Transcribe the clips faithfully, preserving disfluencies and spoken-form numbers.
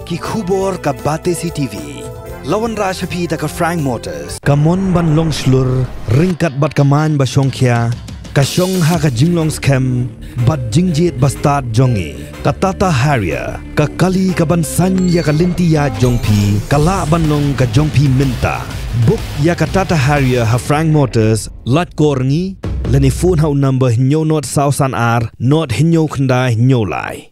ki khubor ka Batesi T V. Lawan Rashapi ta ka Frank Motors. Kamon ban long slur ringkat bat kaman ba Shongkhia. Ka Shong ha ka jinglong scam bat jingjit bastard jongi. Ka Tata Harrier ka kali ka ban san ya ka linti ya jongpi. Ka la ban long ka jongpi minta. Book ya ka Tata Harrier ha Frank Motors lat korngi. Lani phone hau number hinyo not sausan ar not hinyo khandai hinyo lai.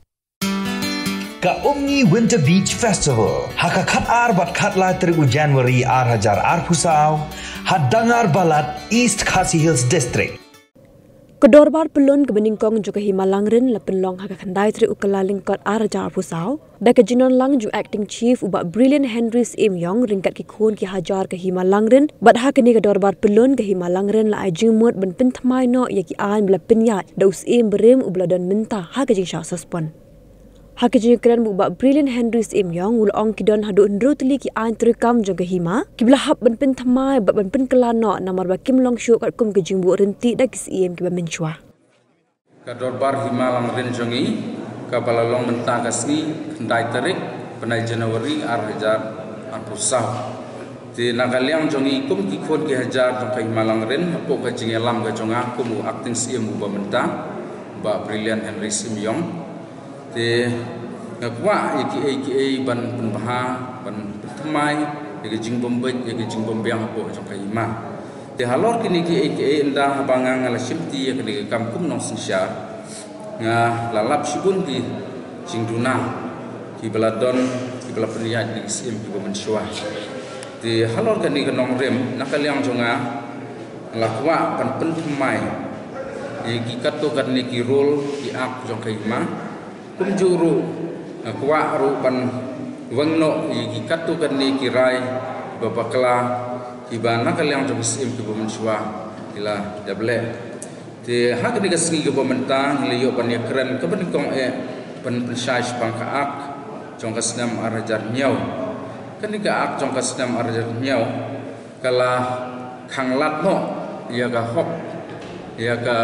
Ka Omni Winter Beach Festival haka khat ar bat khat la tribu January ar hajar ar pusau hadangar balat East Khasi Hills District. Kedorbar pelon kebeningkong juga himalangren la penlong haka khandai tri ukala lingkot ar hajar pusau da ke jinon lang ju acting chief uba Brilliant Henry Im Yong ringkat ki khun ki hajar ke himalangren bat haka ni kedorbar pelon ke himalangren la ajing mot ben pen thamai no ya ki an bla penyat da us im berem ubladon minta haka jing sha suspon. Hak jengkran buba Brilliant Henry Im Yong ul ong kidon hadu ndru tli ki an terkam jaga hima kibla hab ban pen thamai bat ban pen kelano namar ba kim long shu kat kum ke jingbu renti da kis im ki ba menchwa ka dorbar hima lang ren jongi ka balalong menta kasni khandai tarik penai Januari ar hajar ar pusau ti nagaliang jongi kum ki khon ki hajar jong ka hima lang ren apo ka jingelam ka jonga kum acting sim bu ba menta ba Brilliant Henry Im Yong te ngakwa iki iki ban penbaha ban pertamai iki jing bombet iki jing bombyang apo jong kaima te halor kini iki iki inda bangang ala simti ya kini kampung nong sinsya nga lalap sibun ki jing duna ki beladon ki bela peniat di sim ki bomenswa te halor kini kenong rem nakaliang jonga lakwa ban pentamai iki kato kan ki role ki ak jong kaima kumjuru kuwa rupan wangno iki katu kan ni kirai babakla kibana kalyang jong sim ki bomenswa ila dable te hak ni gasni ki bomenta liyo pan yakran ka ban kong e pan pensai pangka ak jong kasnam arajar nyau kan ni ka ak jong kasnam arajar nyau kala khanglat no ya ka hok ya ka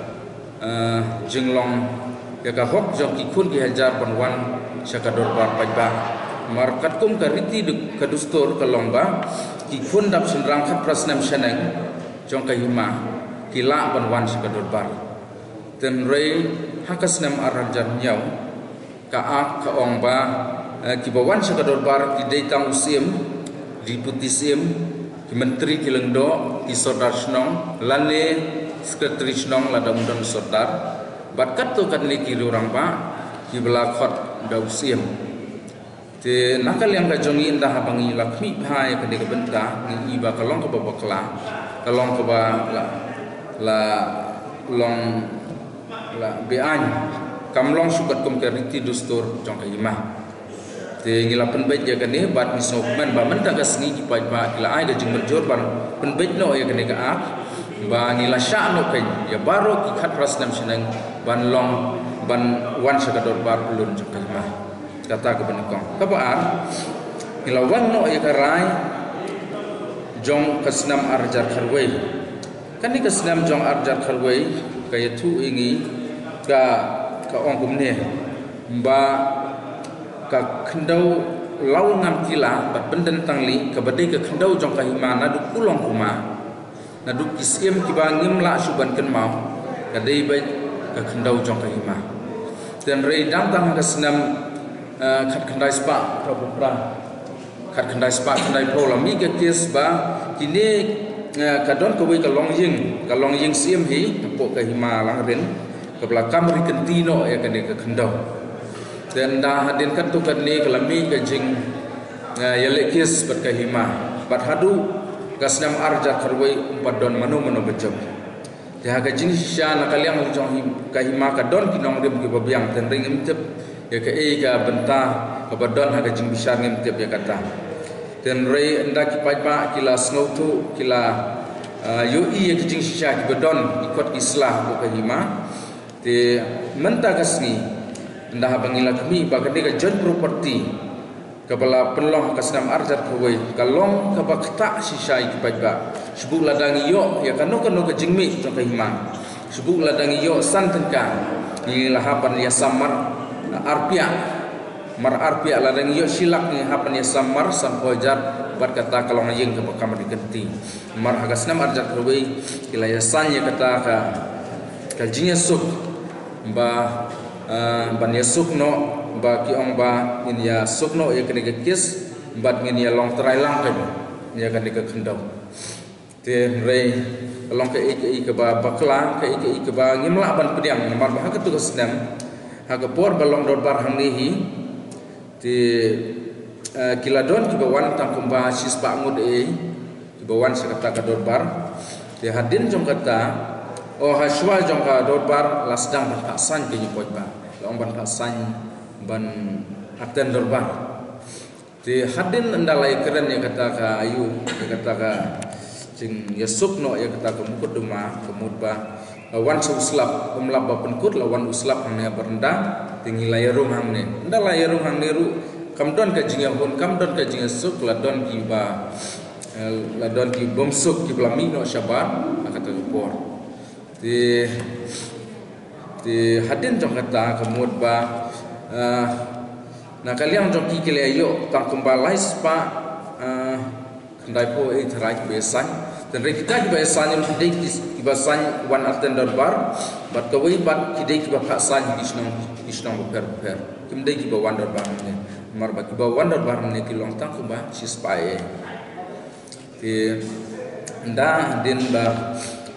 jinglong ya ka hok jong ki khun ki hajar panwan sakador bar pajba markat kum ka riti duk ka dustur ka lomba ki khun dap senrang khat prasnam shanang jong ka hima ki la panwan sakador bar ten rei hakasnam arajar nyau ka ak ka ong ba ki bawan sakador bar ki deitang usim deputi sim ki menteri ki lengdo ki sodar snong lane sekretari snong la damudon sodar bat kat tu kan liki orang ba ki bela khot da usim te nakal yang ka jongi inda habangi lakmi bhai ka de benta ni iba kalong ka babakla kalong ka ba la la long la bean kamlong sukat kum ka riti dustur jong ka ima te ngila penbet ya kan ni bat misokman ba menta ka sni ki pa ba kila ai da jing merjor ban penbet no ya kan ka ak ba ngila sha no pen ya baro ki khat rasnam senang ban long ban wan sakador bar ulun jukma kata ke benekong kabar ngelawan no ya karai jong kasnam arjar kharwei kan ni kasnam jong arjar kharwei kaya tu ingi ka ka ong kumne ba ka khendau lau ngam kila bat benden tangli ka badai ka khendau jong kahimana du kulong kuma na du kisim kibangim la suban ken mau kadai bai ka khendau jong ka hima dan rei dam tang ka senam khat khandai spa propra khat khandai spa khandai pro la mi ka kes ba kini ka don ko wi ka long ying ka long ying sim hi po ka hima lang ren ka belakam ri kentino ya ka ne ka khendau dan da hadin kan tu kan ni ka lami ka jing ya le kes bat ka hima bat hadu ka senam arja kharwei umpat don manu manu bejam ya ka jenis sya na kaliang jong ka hima ka don kinong rim ki babiang ten ring imtep ya ka e ka benta ka badon ha ka jing bisar ngimtep ya kata ten rei enda ki pajba kila snoutu kila yu i ya ki jing sya ki badon ikot islah ko ka hima te menta kasni enda ha bangila kami ba ka de ka jon property kepala penlong kasnam arjat kawai kalong kabakta sisai kipajba sebuk ladang iyo ya kanu kanu kejingmi jong kahima sebuk ladang iyo san tengka ni lahapan ya samar arpia mar arpi ala reng yo silak ni hapan ya samar sam pojar bat kata kalau ngayeng ke kamar digenti mar hagas nam arjat rubai kila ya sanya kata ka kaljinya suk ba ban ya suk no ba ki ong ba in ya suk no ya kene kis bat ngin ya long trai lang ka ya kan ke kendau te rei long ke ik ik ba bakla ke ik ik ba ngimla ban pediam mar ba ka tu kesnam ha ka por balong dor bar hang ni hi ti kiladon ki bawan tam kumba sis ba ngud e ki bawan sakata ka dor bar ti hadin jong kata o haswa jong ka dor bar lasdang ban san ke ni poj ba long ban san ban aten dor bar ti hadin ndalai keren ya kata ka ayu ya kata ka jing yasuk no ya kata ka mukut duma kemud ba lawan uslap umlap ba penkut lawan uslap hang ne berenda tinggi layarung hang ne nda layarung hang ne ru kamdon ka jinga pun kamdon ka jinga suk ladon ki ba ladon ki bom suk ki blami no syabat kata por ti ti hadin jong kata kemud ba na kalian jong ki kele ayo tang kumbalai spa kendai po e terai besan dan kita juga esannya kita kita san one attender bar but kawai bat kita kita pasan isnong isnong ber ber kita kita wonder bar ni mar ba kita wonder bar ni kilong tang kumba sispai ti nda din ba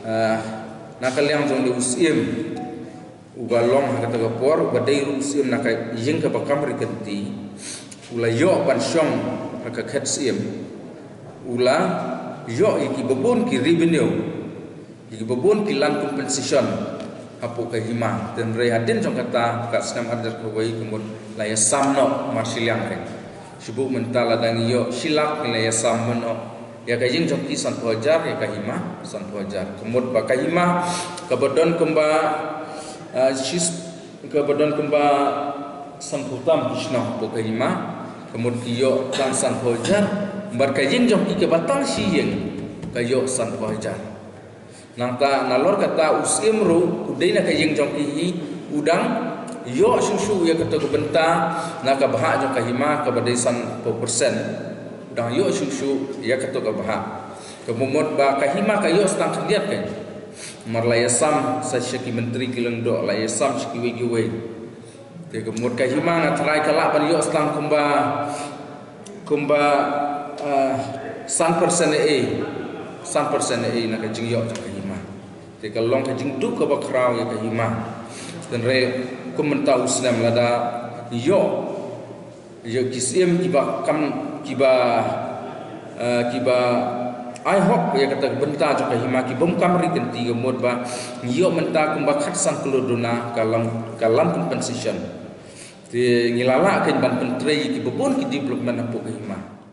na kalian jong di usim ugalong kata kapor badai usim na kai yeng ka bakam rikenti ula yo ban syong ka khatsim ula yo iki babon ki revenue iki babon ki land compensation apo ka hima dan rehadin jong kata ka senam arjar ko wai kemun la ya samno marsiliang re sibu mentala dang yo silak la ya samno ya ka jing jong ki san pojar ya ka hima san pojar kemud ba ka hima ka bodon kemba sis ka bodon kemba san putam kisno apo ka hima kemud ki yo tan san pojar berkajin jom ike batang siyeng kayo san pojar nangta nalor kata usim ru udai na kajing jom ihi udang yo susu ya kata kubenta naka bahak jom kahima ka badai san po persen udang yo susu ya kata kabahak kemumut ba kahima kayo stang kaliat kan marlaya sam sa syaki menteri kileng do laya sam syaki wegi we te kemut kahima na trai kala ban yo stang kumba kumba san persen e san persen e nak jing yo tak hima te kalong ka jing du ka bakrau ya ka hima dan re kumenta usnam lada yo yo kisim kiba kam kiba kiba I hope ya kata benta jo ka hima ki bom kam ri kenti gemod ba yo menta kum ba khat san kuluduna kalam kalam compensation te ngilala kan ban pentri ki bobon ki development apo ka hima